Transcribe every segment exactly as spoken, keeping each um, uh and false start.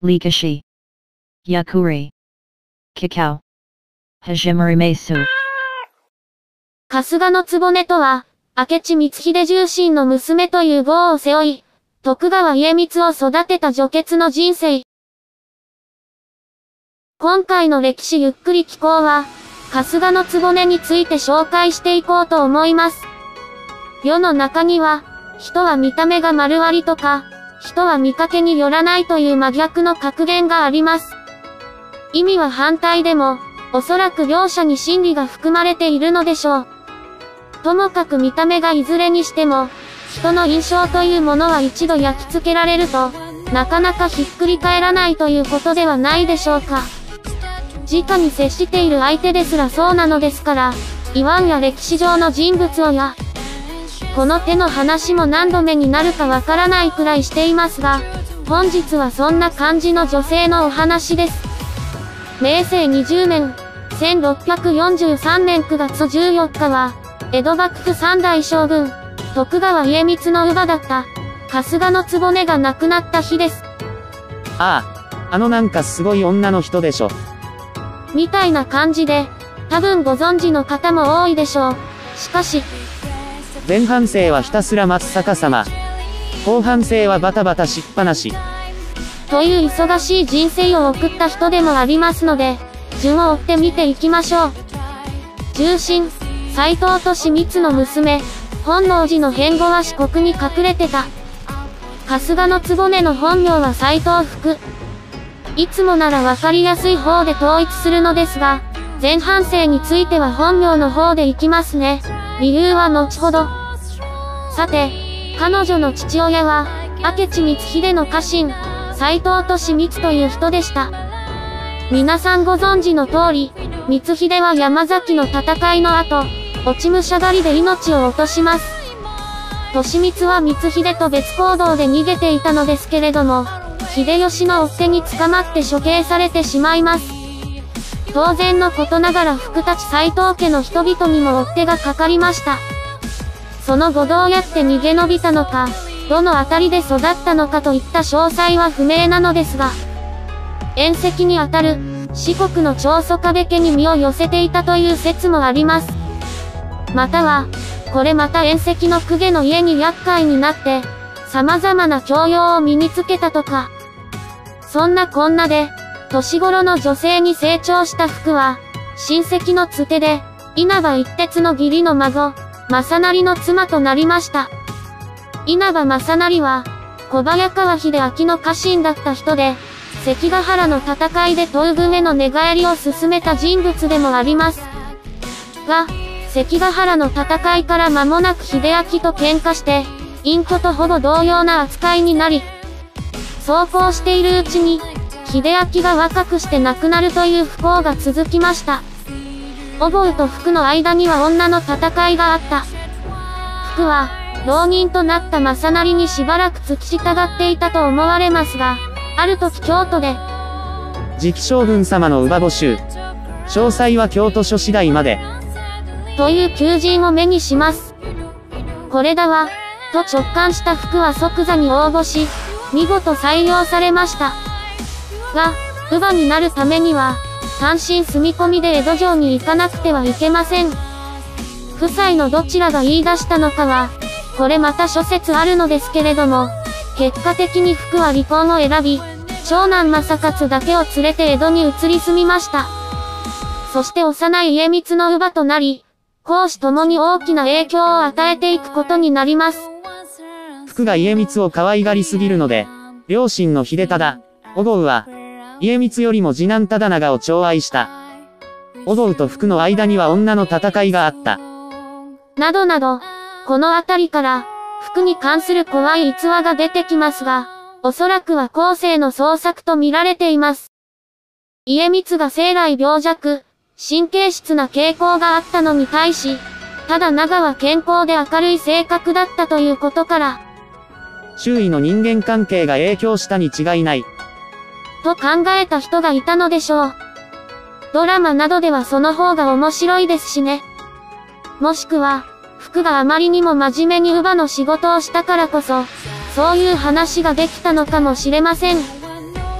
Likashi. Yakuri. Kakao. Hajimari Mesu。 春日局とは、明智光秀重臣の娘という業を背負い、徳川家光を育てた女傑の人生。今回の歴史ゆっくり紀行は、春日局について紹介していこうと思います。世の中には、人は見た目が丸割りとか、人は見かけによらないという真逆の格言があります。意味は反対でも、おそらく両者に真理が含まれているのでしょう。ともかく見た目がいずれにしても、人の印象というものは一度焼き付けられると、なかなかひっくり返らないということではないでしょうか。直に接している相手ですらそうなのですから、言わんや歴史上の人物をや、この手の話も何度目になるかわからないくらいしていますが、本日はそんな感じの女性のお話です。めいせいにじゅうねん、せんろっぴゃくよんじゅうさんねんくがつじゅうよっかは、江戸幕府三代将軍、徳川家光の乳母だった、春日局が亡くなった日です。 ああ、あのなんかすごい女の人でしょ。 みたいな感じで、多分ご存知の方も多いでしょう。しかし、 前半生はひたすら真っ逆さま。後半生はバタバタしっぱなし。 という忙しい人生を送った人でもありますので、順を追って見ていきましょう。重臣、斎藤利光の娘、本能寺の変後は四国に隠れてた。春日局の本名は斎藤福。いつもならわかりやすい方で統一するのですが、前半生については本名の方でいきますね。理由は後ほど。さて、彼女の父親は、明智光秀の家臣、斎藤利光という人でした。皆さんご存知の通り、光秀は山崎の戦いの後、落ち武者狩りで命を落とします。利光は光秀と別行動で逃げていたのですけれども、秀吉の追っ手に捕まって処刑されてしまいます。当然のことながら福立斎藤家の人々にも追っ手がかかりました。その後どうやって逃げ延びたのか、どの辺りで育ったのかといった詳細は不明なのですが、縁戚にあたる四国の長宗我部家に身を寄せていたという説もあります。または、これまた縁戚の公家の家に厄介になって、様々な教養を身につけたとか。そんなこんなで、年頃の女性に成長した福は、親戚のつてで、稲葉一徹の義理の孫、正成の妻となりました。稲葉正成は、小早川秀明の家臣だった人で、関ヶ原の戦いで東軍への寝返りを進めた人物でもあります。が、関ヶ原の戦いから間もなく秀明と喧嘩して、隠居とほぼ同様な扱いになり、そうこうしているうちに、秀明が若くして亡くなるという不幸が続きました。おぼうと福の間には女の戦いがあった。福は、浪人となった正成にしばらく付き従っていたと思われますが、ある時京都で、 次期将軍様の乳母募集。詳細は京都書次第まで。 という求人を目にします。これだわ、と直感した福は即座に応募し、見事採用されました。が、乳母になるためには、単身住み込みで江戸城に行かなくてはいけません。夫妻のどちらが言い出したのかは、これまた諸説あるのですけれども、結果的に福は離婚を選び、長男正勝だけを連れて江戸に移り住みました。そして幼い家光の乳母となり、公私ともに大きな影響を与えていくことになります。 福が家光を可愛がりすぎるので、両親の秀忠、小郷は、家光よりも次男忠長を寵愛した。小郷と福の間には女の戦いがあった。 などなど、このあたりから、福に関する怖い逸話が出てきますが、おそらくは後世の創作と見られています。家光が生来病弱、神経質な傾向があったのに対し、ただ長は健康で明るい性格だったということから、 周囲の人間関係が影響したに違いない。 と考えた人がいたのでしょう。ドラマなどではその方が面白いですしね。もしくは、福があまりにも真面目に乳母の仕事をしたからこそ、そういう話ができたのかもしれません。福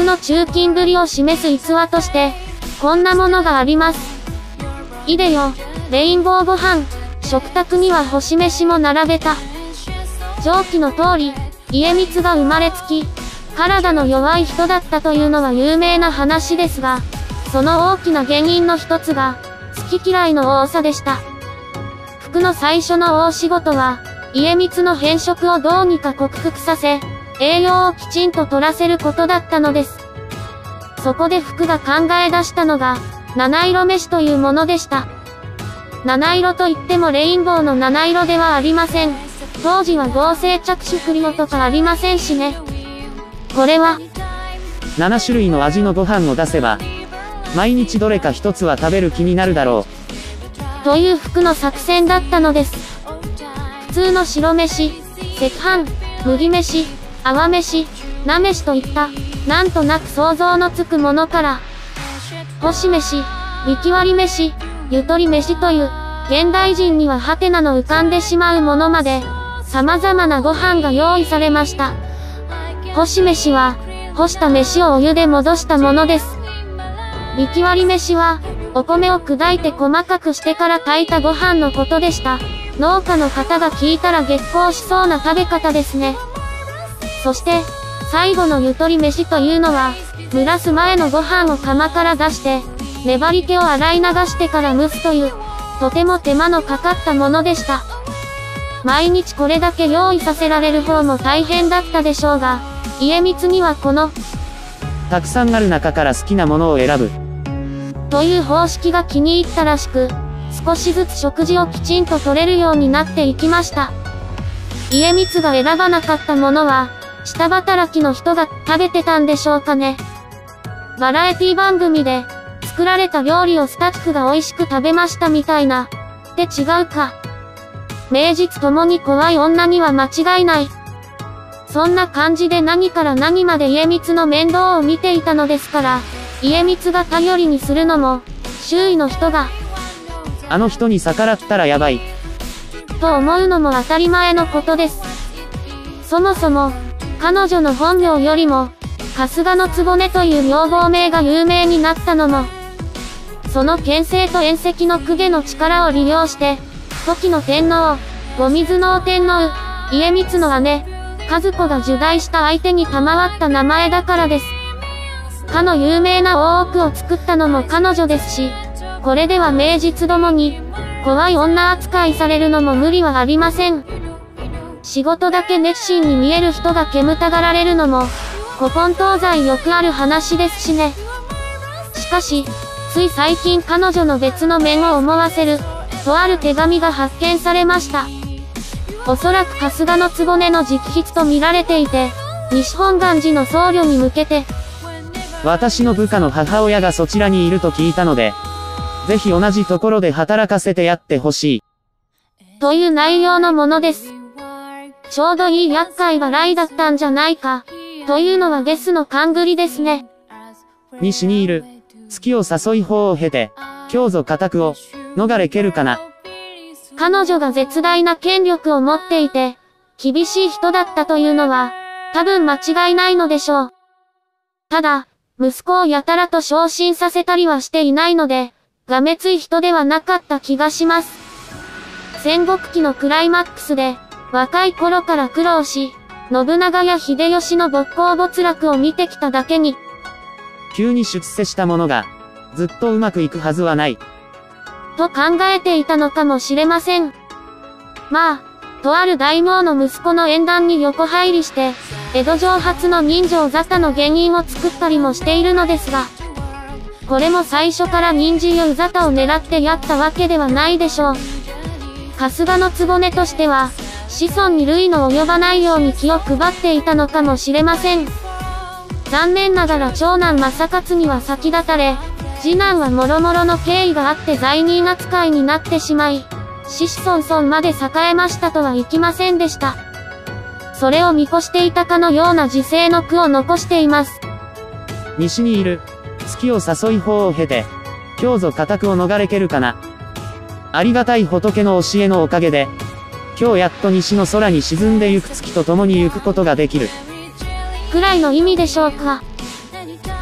服の中金ぶりを示す逸話として、こんなものがあります。いでよ、レインボーご飯、食卓には干し飯も並べた。上記の通り、家光が生まれつき、体の弱い人だったというのは有名な話ですが、その大きな原因の一つが、好き嫌いの多さでした。服の最初の大仕事は、家光の偏食をどうにか克服させ、栄養をきちんと取らせることだったのです。そこで服が考え出したのが、七色飯というものでした。七色といってもレインボーの七色ではありません。当時は合成着色料とかありませんしね。これは、 なな種類の味のご飯を出せば、毎日どれか一つは食べる気になるだろう。という服の作戦だったのです。普通の白飯、赤飯、麦飯、泡飯、菜飯といった、なんとなく想像のつくものから、干し飯、見きわり飯、ゆとり飯という、現代人にはハテナの浮かんでしまうものまで、様々なご飯が用意されました。干し飯は、干した飯をお湯で戻したものです。見きわり飯は、お米を砕いて細かくしてから炊いたご飯のことでした。農家の方が聞いたら激高しそうな食べ方ですね。そして、最後のゆとり飯というのは、蒸らす前のご飯を釜から出して、粘り気を洗い流してから蒸すという、とても手間のかかったものでした。毎日これだけ用意させられる方も大変だったでしょうが、家光にはこの、 たくさんある中から好きなものを選ぶ。 という方式が気に入ったらしく、少しずつ食事をきちんと取れるようになっていきました。家光が選ばなかったものは、下働きの人が食べてたんでしょうかね。バラエティ番組で、作られた料理をスタッフが美味しく食べましたみたいな。って違うか。名実ともに怖い女には間違いない。そんな感じで何から何まで家光の面倒を見ていたのですから、家光が頼りにするのも、周囲の人が、 あの人に逆らったらやばい。 と思うのも当たり前のことです。そもそも、彼女の本名よりも、春日局という名号名が有名になったのも、その権勢と縁戚の公家の力を利用して、時の天皇、後水の天皇、家光の姉、和子が入内した相手に賜った名前だからです。かの有名な大奥を作ったのも彼女ですし、これでは名実どもに、怖い女扱いされるのも無理はありません。仕事だけ熱心に見える人が煙たがられるのも、古今東西よくある話ですしね。しかし、つい最近彼女の別の面を思わせる、とある手紙が発見されました。おそらく春日局の直筆と見られていて、西本願寺の僧侶に向けて、 私の部下の母親がそちらにいると聞いたので、ぜひ同じところで働かせてやってほしい。 という内容のものです。ちょうどいい厄介払いだったんじゃないか。というのはゲスの勘繰りですね。 西にいる、月を誘い法を経て、教祖家宅を、逃れけるかな。 彼女が絶大な権力を持っていて、厳しい人だったというのは、多分間違いないのでしょう。ただ、息子をやたらと昇進させたりはしていないので、がめつい人ではなかった気がします。戦国期のクライマックスで、若い頃から苦労し、信長や秀吉の没交没落を見てきただけに、 急に出世したものが、ずっとうまくいくはずはない。 と考えていたのかもしれません。まあ、とある大名の息子の縁談に横入りして、江戸城発の人情沙汰の原因を作ったりもしているのですが、これも最初から人参やうざたを狙ってやったわけではないでしょう。春日局としては、子孫に類の及ばないように気を配っていたのかもしれません。残念ながら長男正勝には先立たれ、次男は諸々の経緯があって罪人扱いになってしまい、子々孫々まで栄えましたとはいきませんでした。それを見越していたかのような時世の句を残しています。 西にいる、月を誘い法を経て、教祖家宅を逃れけるかな。ありがたい仏の教えのおかげで、今日やっと西の空に沈んでゆく月と共に行くことができる。 くらいの意味でしょうか。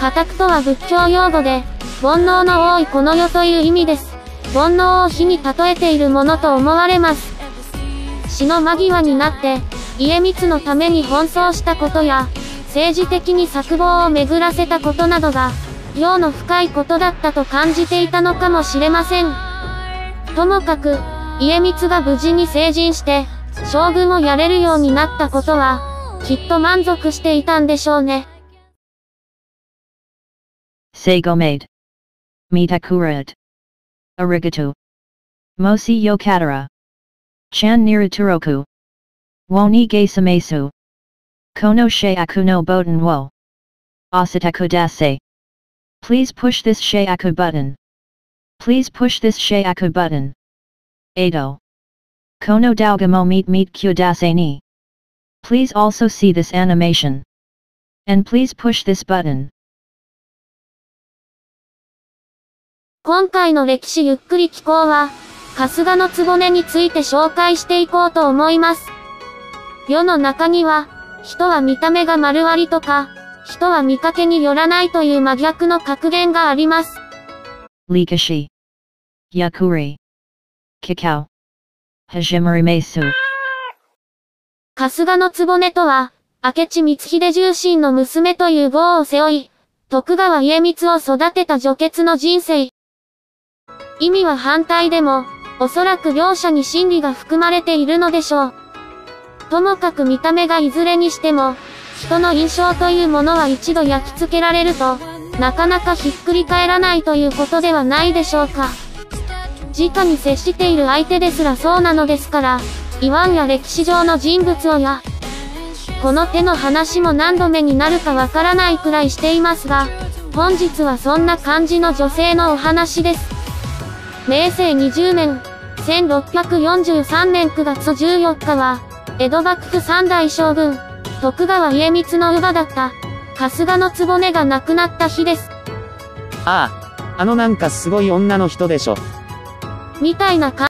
家宅とは仏教用語で、煩悩の多いこの世という意味です。煩悩を火に例えているものと思われます。死の間際になって、家光のために奔走したことや、政治的に策謀を巡らせたことなどが、業の深いことだったと感じていたのかもしれません。ともかく、家光が無事に成人して、将軍をやれるようになったことは、きっと満足していたんでしょうね。 Seigo made. Mitakurat. Arigato. Mosi yokatara. Chan niraturoku. Woni geisamesu. Kono sheiaku no boten wo. Asataku dase. Please push this sheiaku button. Please push this sheiaku button. Ado. Kono daugamo meet meet kyudase ni. Please also see this animation. And please push this button. 今回の歴史ゆっくり聞こうは、春日の局について紹介していこうと思います。世の中には、人は見た目が丸割りとか、人は見かけによらないという真逆の格言があります。 Likashi. Yakuri. Kikao. Hajimari Mesu. 春日の局とは、明智光秀重臣の娘という業を背負い、徳川家光を育てた女傑の人生。意味は反対でも、おそらく両者に真理が含まれているのでしょう。ともかく見た目がいずれにしても、人の印象というものは一度焼き付けられると、なかなかひっくり返らないということではないでしょうか。直に接している相手ですらそうなのですから、言わんや歴史上の人物をや、この手の話も何度目になるかわからないくらいしていますが、本日はそんな感じの女性のお話です。めいせいにじゅうねん、せんろっぴゃくよんじゅうさんねんくがつじゅうよっかは、江戸幕府三代将軍、徳川家光の乳母だった、春日の局が亡くなった日です。 ああ、あのなんかすごい女の人でしょ。 みたいな感じ